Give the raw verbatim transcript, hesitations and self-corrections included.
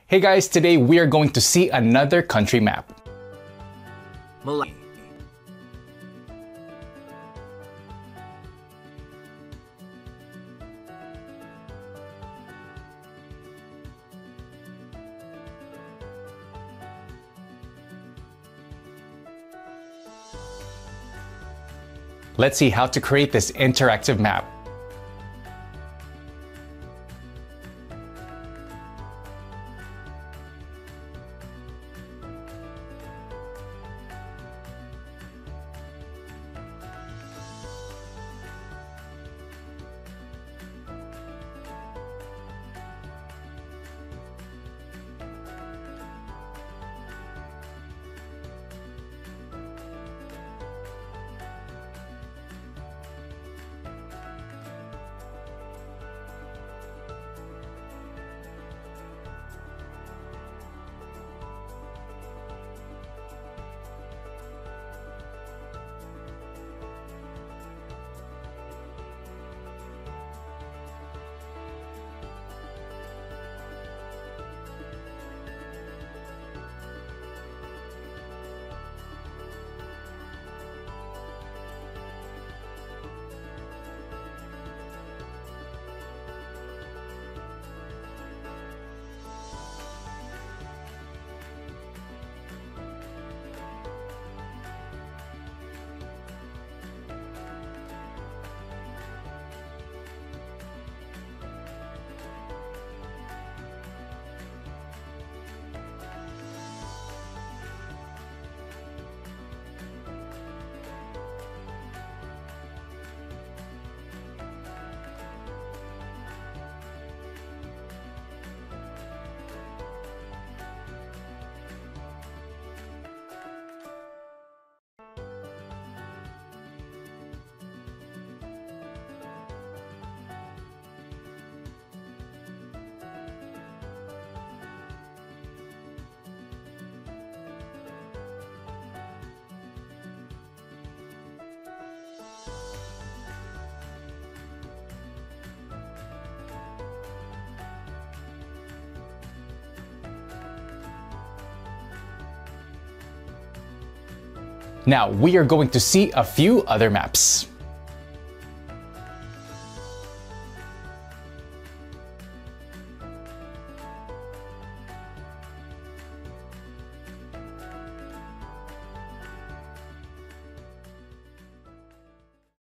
Hey guys, today we are going to see another country map. Malawi. Let's see how to create this interactive map. Now we are going to see a few other maps.